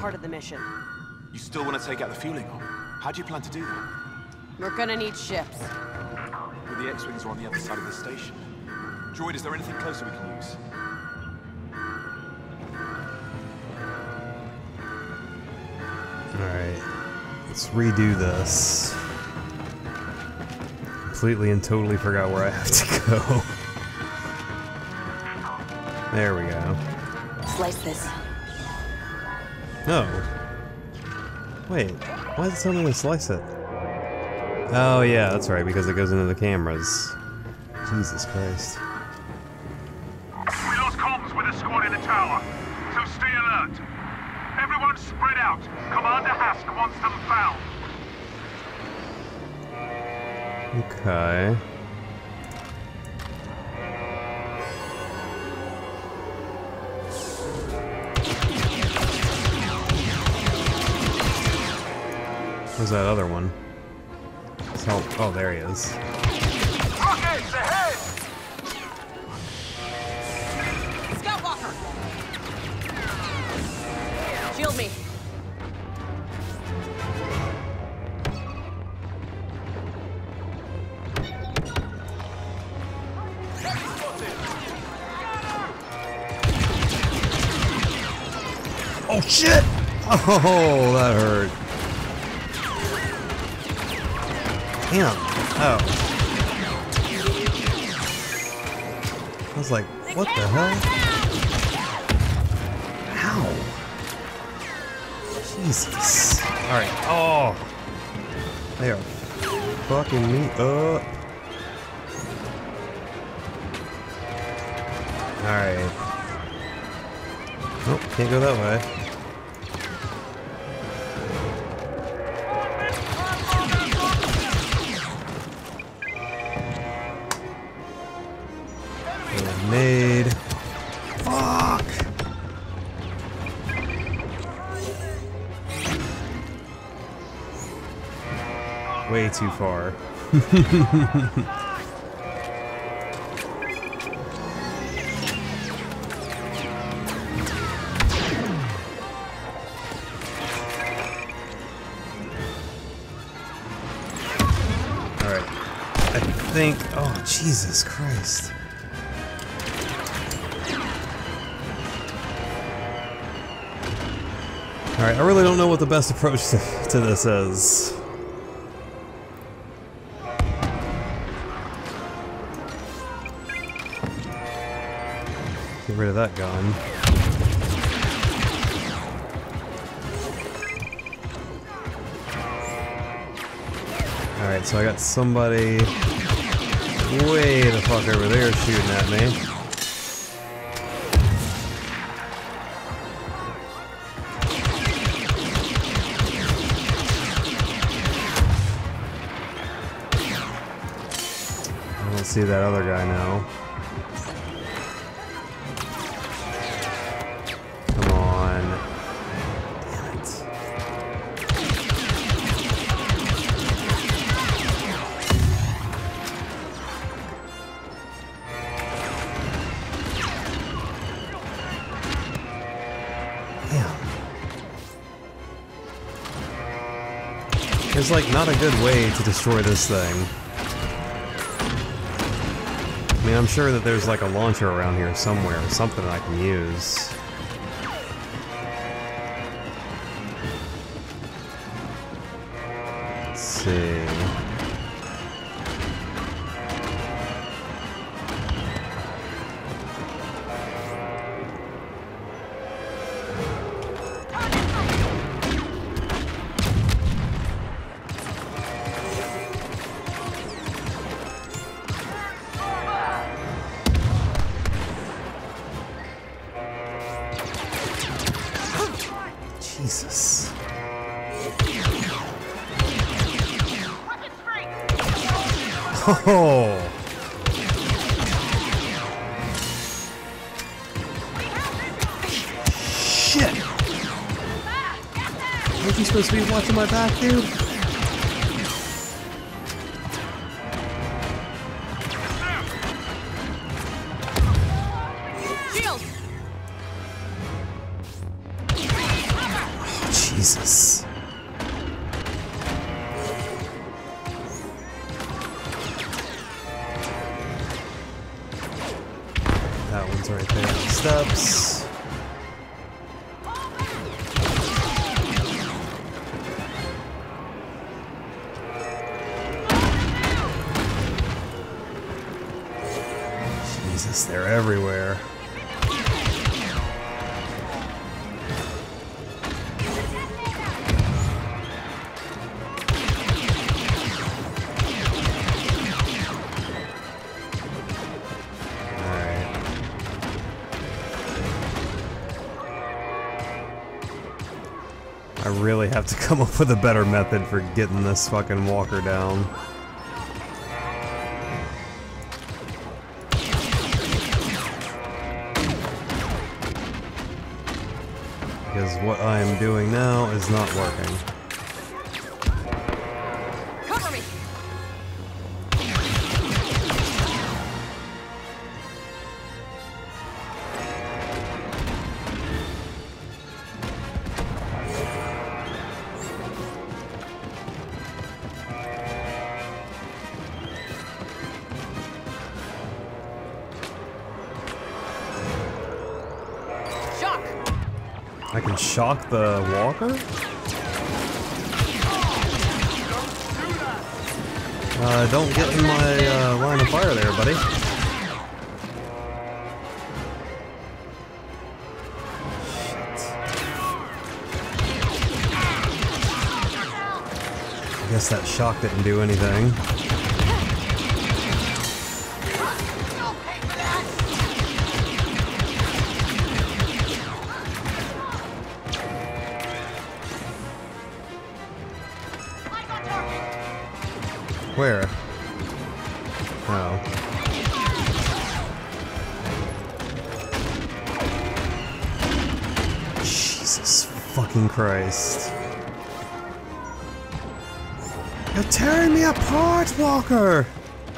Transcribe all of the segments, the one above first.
part of the mission. You still want to take out the fueling hole? How do you plan to do that? We're gonna need ships. Well, the X-Wings are on the other side of the station. Droid, is there anything closer we can use? Alright. Let's redo this. Completely and totally forgot where I have to go. There we go. Slice this. Oh. Wait, why does it tell me to slice it? Oh yeah, that's right, because it goes into the cameras. Jesus Christ. We lost comms with a squad in the tower, so stay alert. Everyone spread out. Commander Hask wants them found. Okay. Where's that other one? Oh, there he is. Rockets ahead! Scout walker! Shield me. Oh shit! Oh, that hurt. Damn. Oh. I was like, what the hell? Ow. Jesus. Alright. Oh. They are fucking me up. Alright. Oh, can't go that way. Grenade. Fuck! Way too far. Alright. I think... Oh, Jesus Christ. Alright, I really don't know what the best approach to this is. Get rid of that gun. Alright, so I got somebody way the fuck over there shooting at me. See that other guy now. Come on. Damn it. Damn. There's like not a good way to destroy this thing. I mean, I'm sure that there's like a launcher around here somewhere, or something I can use. Let's see. Jesus. Oh. Shit. Aren't you supposed to be watching my back, dude? Jesus. That one's right there on the steps. Jesus, they're everywhere. I really have to come up with a better method for getting this fucking walker down. Because what I am doing now is not working. Cover me. I can shock the walker? Don't get in my line of fire there, buddy. Shit. I guess that shock didn't do anything. Where? Oh. Jesus fucking Christ. You're tearing me apart, Walker!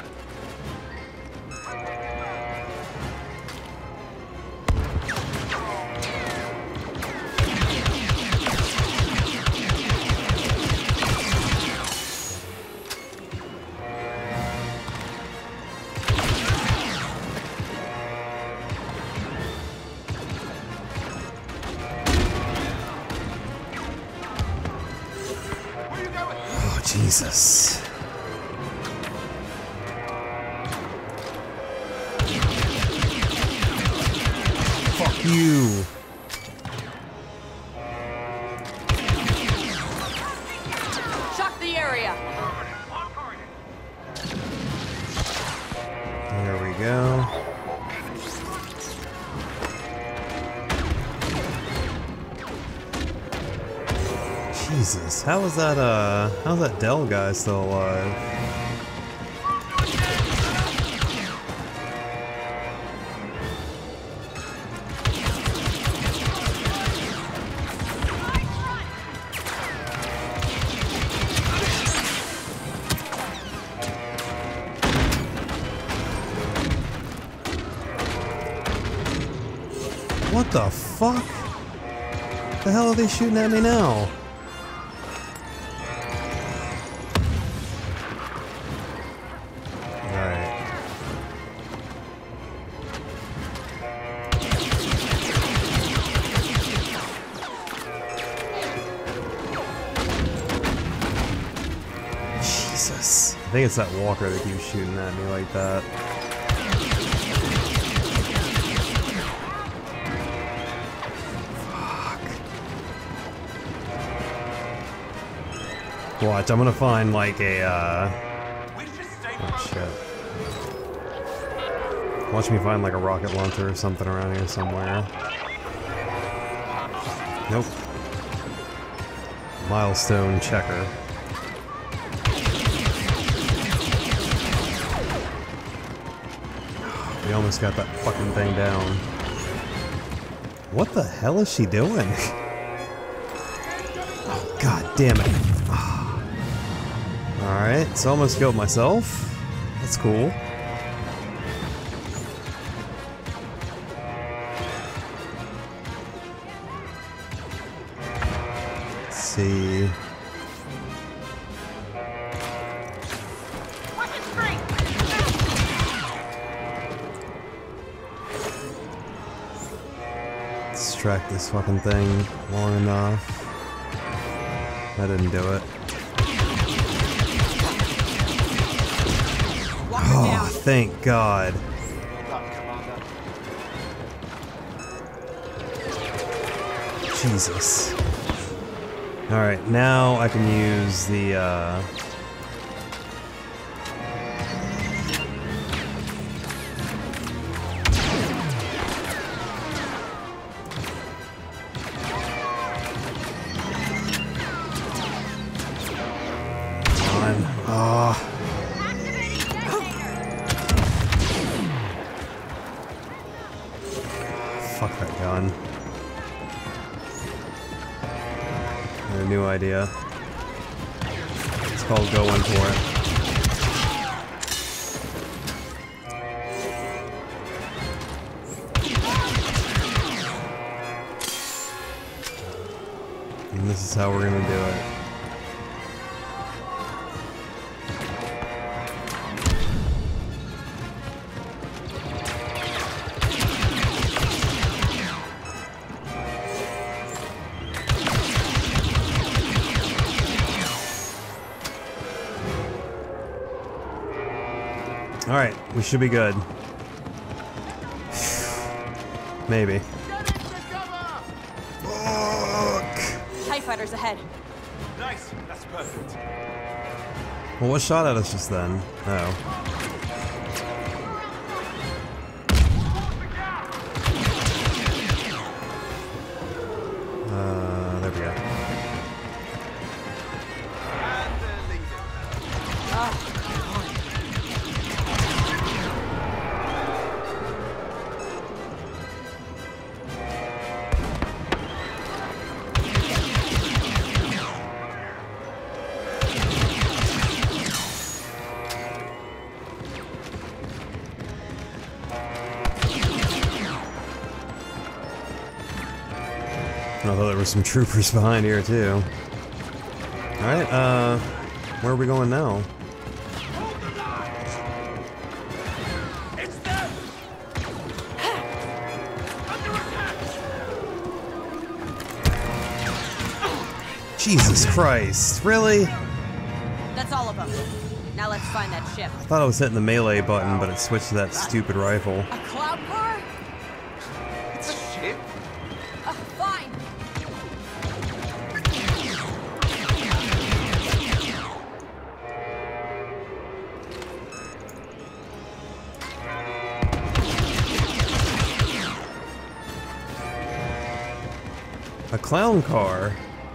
Jesus. Fuck you. Shock the area. There we go. Jesus, how's that Dell guy still alive? What the fuck? The hell are they shooting at me now? I think it's that walker that keeps shooting at me like that. Fuck. Watch, I'm gonna find like a, oh shit. Watch me find like a rocket launcher or something around here somewhere. Nope. Milestone checker. We almost got that fucking thing down. What the hell is she doing? Oh, god damn it. Alright, so almost killed myself. That's cool. see. Distract this fucking thing long enough. I didn't do it. Oh, thank God. Jesus. Alright, now I can use the, fuck that gun. I have a new idea. It's called going for it. And this is how we're gonna do it. Alright, we should be good. Maybe. Fuck! TIE fighters ahead. Nice, that's perfect. Well, what shot at us just then? Oh. There we go. Although there were some troopers behind here too. Alright, where are we going now? Jesus Christ, really? That's all of them. Now let's find that ship. I thought I was hitting the melee button, but it switched to that stupid rifle. A cloud car? It's a ship? Fine. A clown car?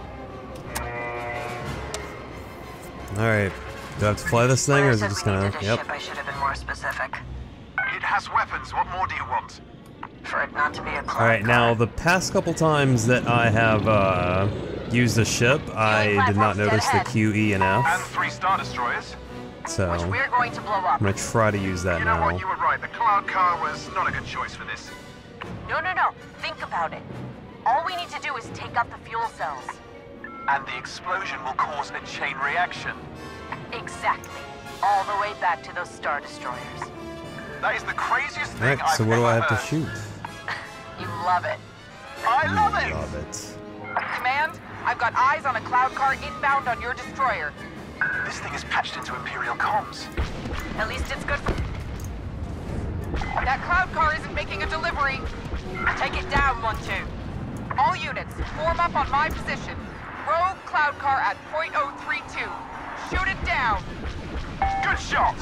Alright. Do I have to fly this thing, or is it just gonna... Yep. I should have been more specific. It has weapons. What more do you want? For it not to be a cloud Alright, now the past couple times that I have used a ship, I did not notice the Q, E, and And F. 3 Star Destroyers. So, which we're going to blow up. I'm gonna try to use that You know what? now. You were right. The cloud car was not a good choice for this. No. Think about it. All we need to do is take out the fuel cells. And the explosion will cause a chain reaction. Exactly. All the way back to those Star Destroyers. That is the craziest thing Alright, so I've what do I ever have to heard. shoot? You love it. I love it! Love it. Command, I've got eyes on a cloud car inbound on your destroyer. This thing is patched into Imperial comms. At least it's good for... That cloud car isn't making a delivery. Take it down, 1-2. All units, form up on my position. Rogue cloud car at .032. Shoot it down. Good shot!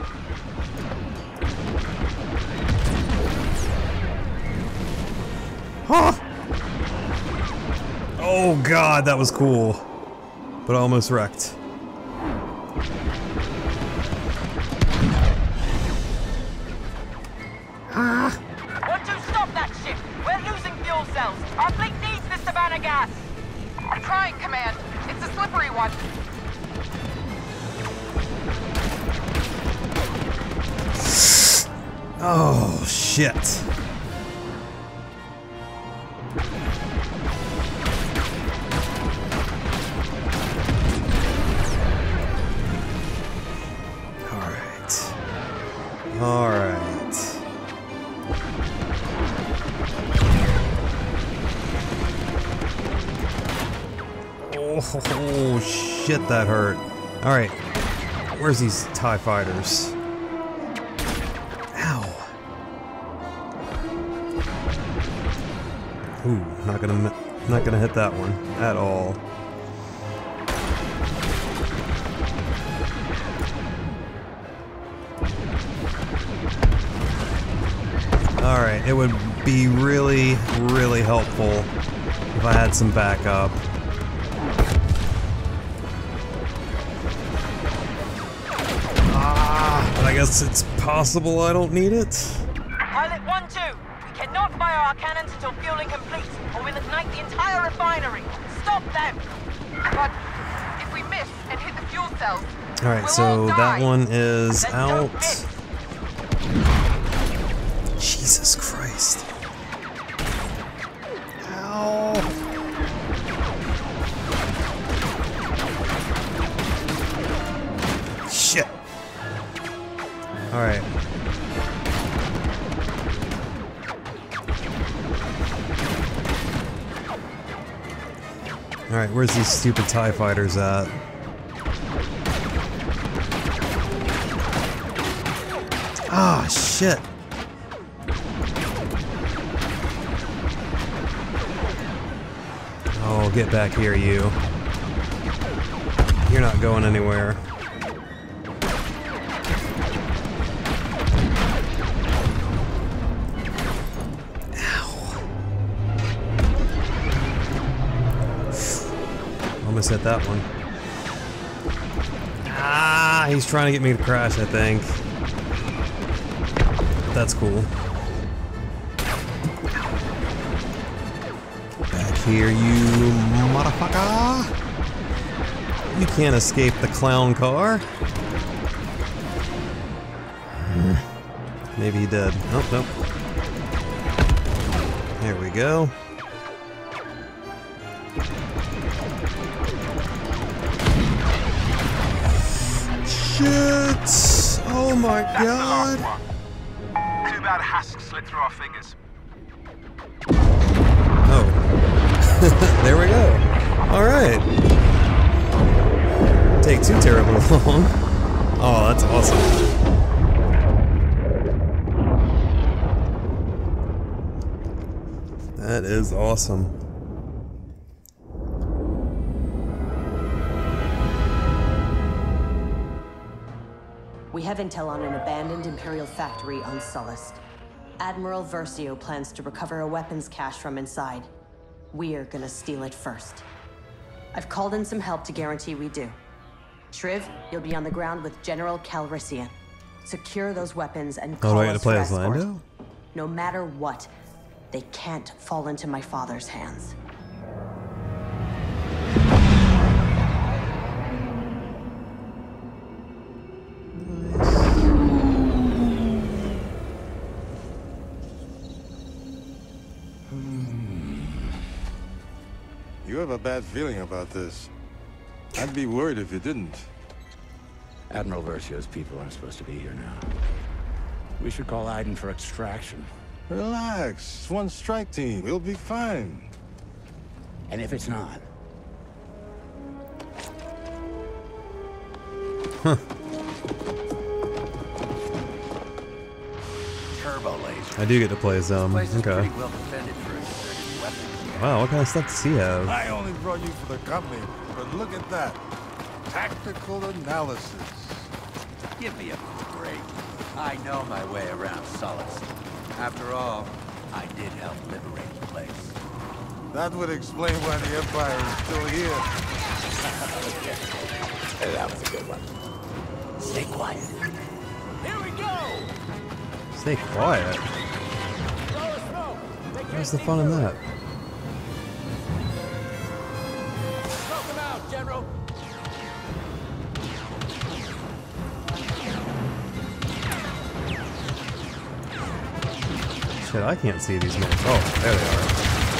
Huh. Oh god, that was cool. But I almost wrecked. Want to stop that ship? We're losing fuel cells. Our fleet needs this Savannah gas. I'm trying, Command. It's a slippery one. Oh shit. Oh, shit, that hurt. Alright. Where's these TIE fighters? Ow. Ooh, not gonna hit that one at all. Alright, it would be really, really helpful if I had some backup. But I guess it's possible I don't need it. Pilot 1-2, we cannot fire our cannons until fueling complete, or we'll ignite the entire refinery. Stop them! But if we miss and hit the fuel cells, Alright, we'll so all die. that one is Then don't out. miss. Jesus Christ. Ow. Shit. Alright. Alright, where's these stupid TIE fighters at? Ah, shit. Oh, get back here, you. You're not going anywhere. Almost hit that one. Ah, he's trying to get me to crash, I think. That's cool. Back here, you motherfucker! You can't escape the clown car. Maybe he did. Oh, nope. There we go. Shit! Oh my god! Too bad Hask slipped through our fingers. Oh. There we go. Alright. Take too terribly long. Oh, that's awesome. That is awesome. We have intel on an abandoned Imperial factory on Sullust. Admiral Versio plans to recover a weapons cache from inside. We're gonna steal it first. I've called in some help to guarantee we do. Shriv, you'll be on the ground with General Calrissian. Secure those weapons and call Oh, do I get to us play for as escort. Lando? No matter what, they can't fall into my father's hands. You have a bad feeling about this. I'd be worried if you didn't. Admiral Versio's people aren't supposed to be here now. We should call Aiden for extraction. Relax. It's one strike team. We'll be fine. And if it's not? Turbo laser. I do get to play as okay. Pretty well defended for exerted weapons. Wow, what kind of stuff does he have? I only brought you for the company, but look at that. Tactical analysis. Give me a break. I know my way around Sullust. After all, I did help liberate the place. That would explain why the Empire is still here. That was a good one. Stay quiet. Here we go! Stay quiet. Where's the fun in that? Smoke him out, General! Shit, I can't see these men. Oh, there they are.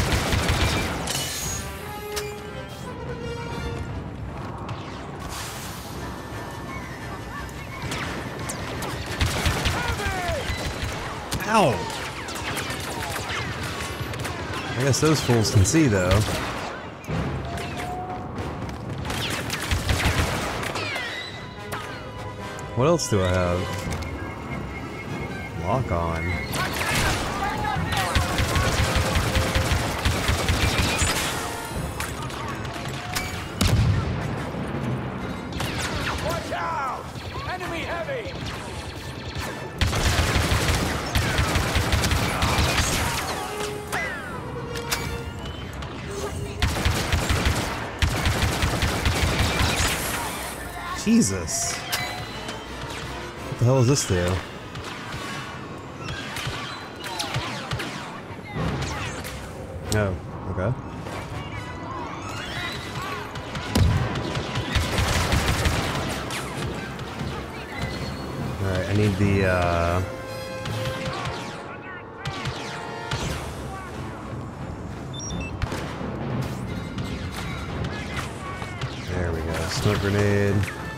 Ow! I guess those fools can see, though. What else do I have? Lock on. Watch out! Enemy heavy! Jesus. What the hell does this do? Oh, okay. Alright, I need the, there we go, smoke grenade.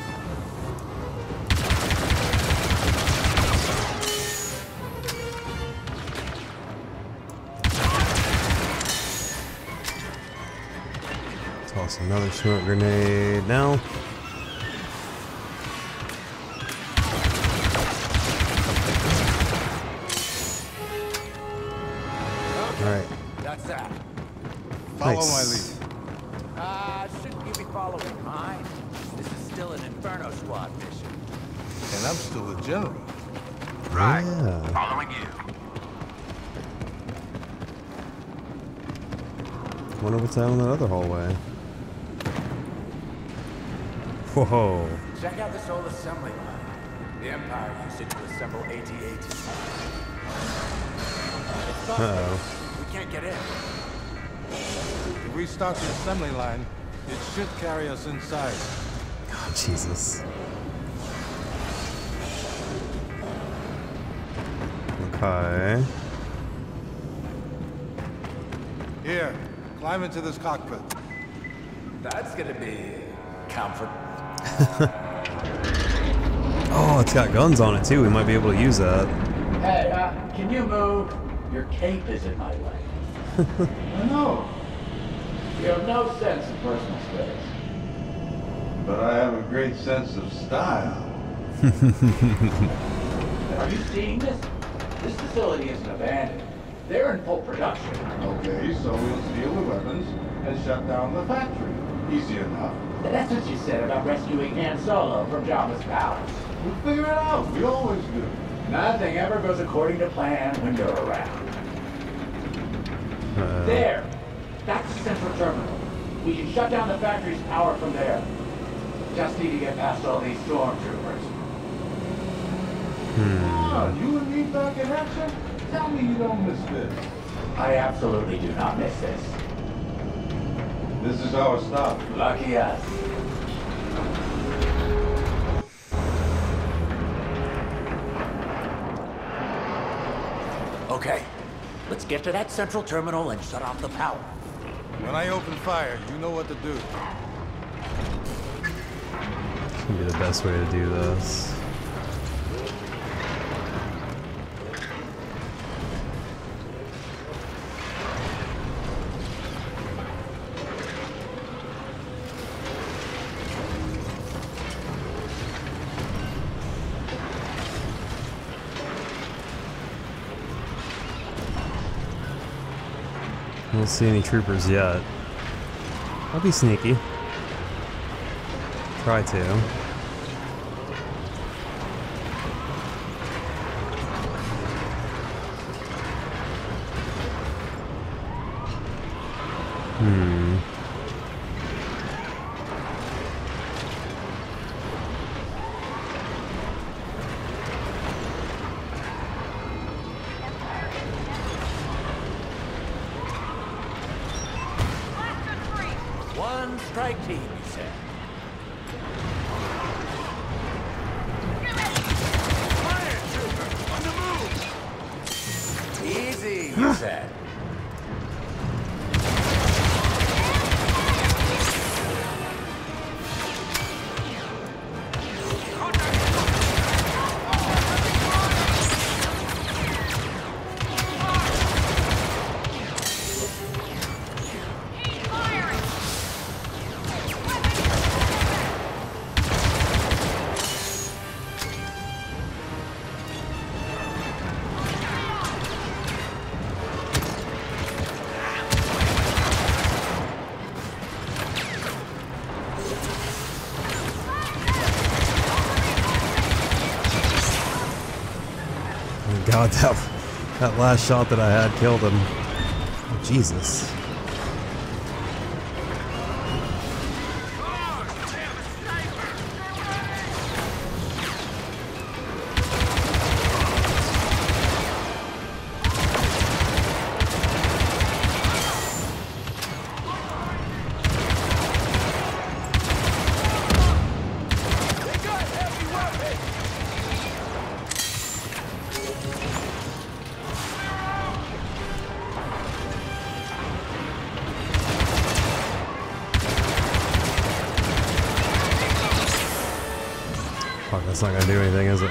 Toss another smoke grenade now. Alright. That's that. Follow Nice. my lead. Shouldn't you be following mine? This is still an Inferno Squad mission. And I'm still the general. Right. Yeah. Following you. Wonder what's down that other hallway. Whoa. Check out this old assembly line. The Empire used it to assemble AT-AT. It's Uh-oh. we can't get in. If we start the assembly line, it should carry us inside. Oh, Jesus. Okay. Here, climb into this cockpit. That's gonna be comfort. Oh, it's got guns on it too. We might be able to use that. Hey, can you move? Your cape is in my way. I know. You have no sense of personal space. But I have a great sense of style. Are you seeing this? This facility isn't abandoned. They're in full production. Okay, so we'll steal the weapons and shut down the factory. Easy enough. That's what you said about rescuing Han Solo from Jabba's palace. We'll figure it out. We always do. Nothing ever goes according to plan when you're around. There! That's the central terminal. We can shut down the factory's power from there. Just need to get past all these stormtroopers. Ah, you and me back in action? Tell me you don't miss this. I absolutely do not miss this. This is our stop. Lucky us. Okay, let's get to that central terminal and shut off the power. When I open fire, you know what to do. This would be the best way to do this. I don't see any troopers yet. I'll be sneaky. Try to. One strike team, you said. Fire trooper, on the move! Easy, you said. Oh God, that last shot that I had killed him. Oh, Jesus. Fuck, that's not gonna do anything, is it?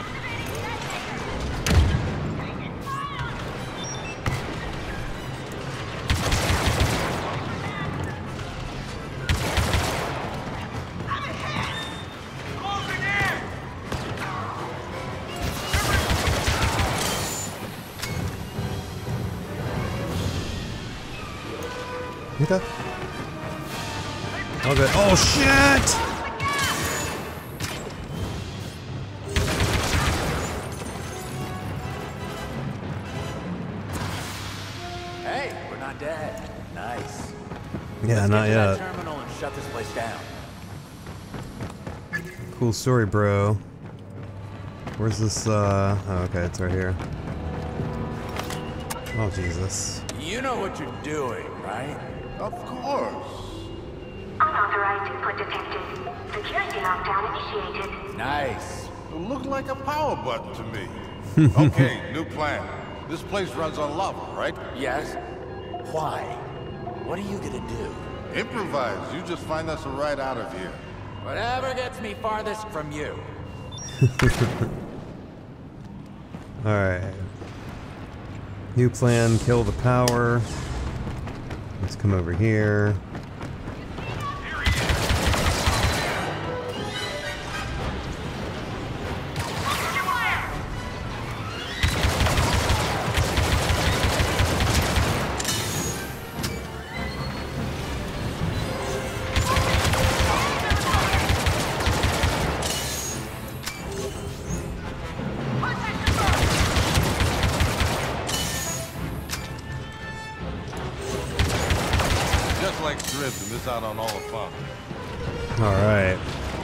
Okay. Okay. Oh shit! Hey, we're not dead. Nice. Yeah, not yet. Let's get to that terminal and shut this place down. Cool story, bro. Where's this, oh, okay, it's right here. Oh, Jesus. You know what you're doing, right? Of course. Unauthorized input detected. Security lockdown initiated. Nice. It looked like a power button to me. Okay, new plan. This place runs on lava, right? Yes. Why? What are you gonna do? Improvise. You just find us a ride out of here. Whatever gets me farthest from you. Alright. New plan, kill the power. Let's come over here. To miss out on all the fun. All right.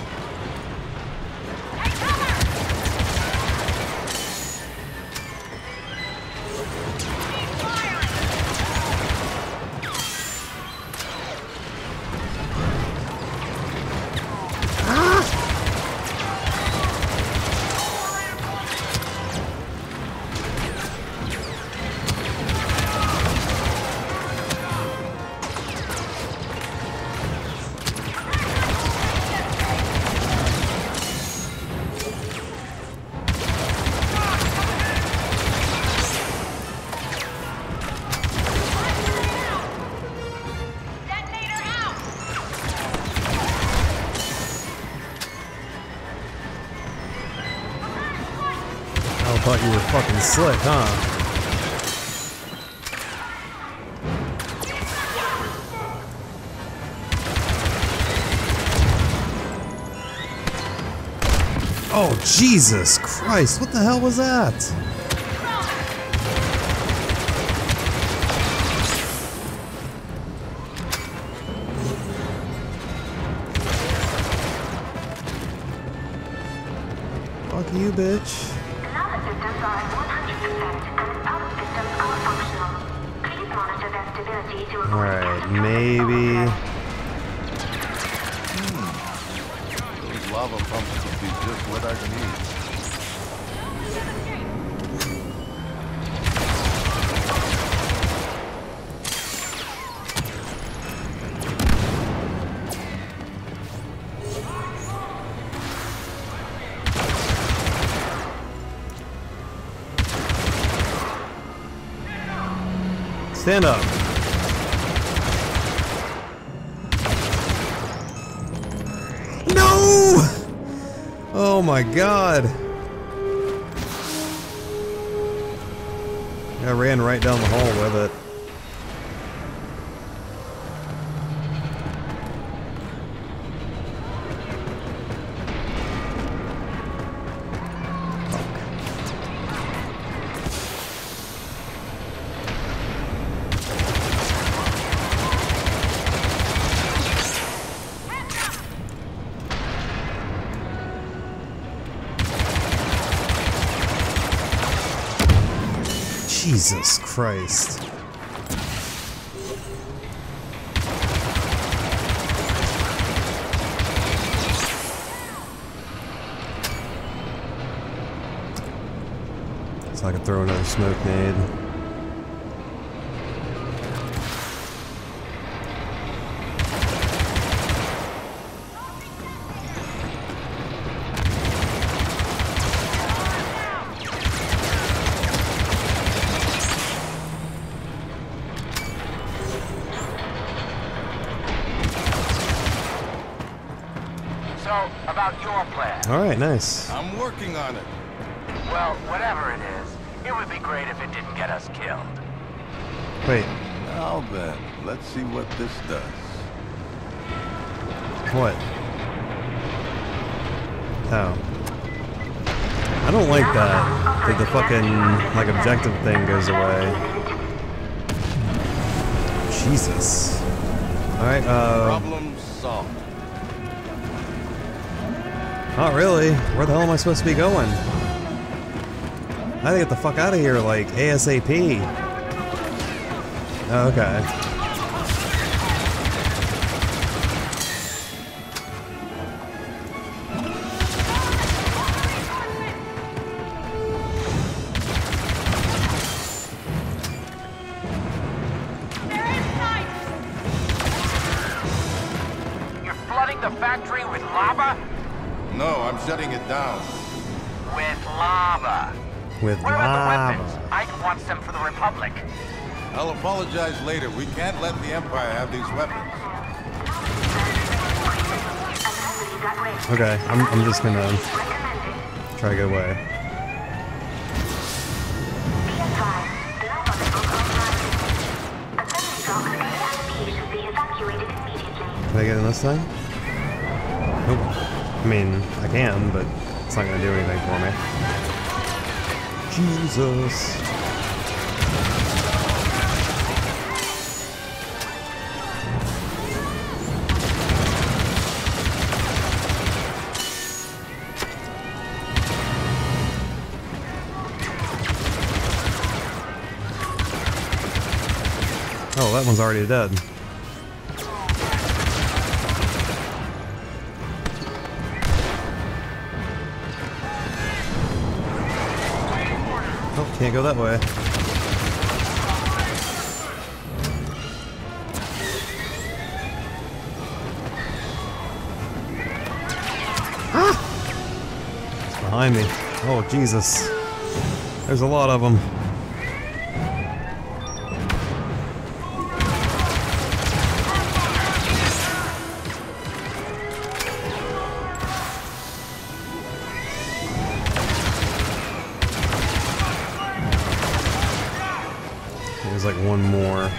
I thought you were fucking slick, huh? Oh, Jesus Christ, what the hell was that? Fuck you, bitch. Alright, maybe... These lava pumps could be just what I need. Stand up. No! Oh my God. I ran right down the hall with it. Jesus Christ. So I can throw another smoke nade. So, about your plan. Alright, nice. I'm working on it. Well, whatever it is, it would be great if it didn't get us killed. Wait, Now then, let's see what this does. what? Oh. I don't like that the fucking, like, objective thing goes away. Jesus. Alright, Problem solved. not really. Where the hell am I supposed to be going? I gotta get the fuck out of here, like, ASAP. Oh, okay. You're flooding the factory with lava? No, I'm shutting it down. With lava. With Where are lava. the weapons? Ike wants them for the Republic. I'll apologize later. We can't let the Empire have these weapons. Okay, I'm just gonna try to get away. Can I get in this thing? Nope. I mean, I can, but it's not gonna do anything for me. Jesus. Oh, that one's already dead. Oh, can't go that way. Ah! It's behind me. Oh, Jesus. There's a lot of them. There's like one more.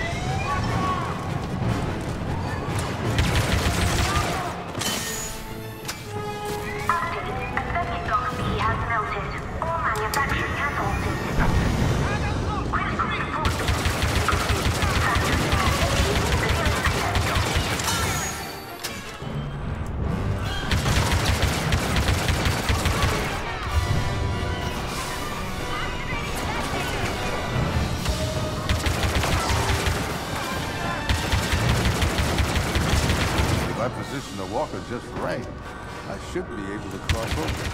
I positioned the walker just right. I should be able to cross over.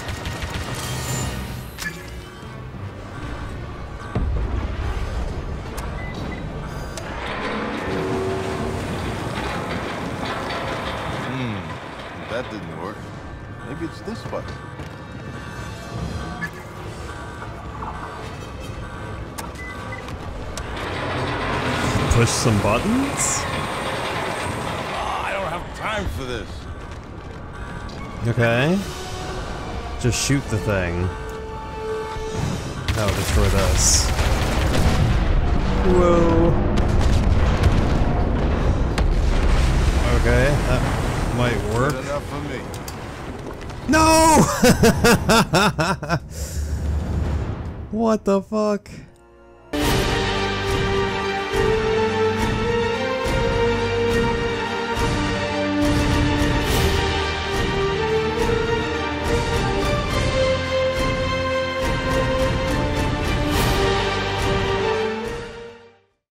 That didn't work. Maybe it's this button. Push some buttons? I don't have time for this. Okay. Just shoot the thing. Oh, destroy this. Whoa. Okay, that might work. Good enough for me. No! What the fuck?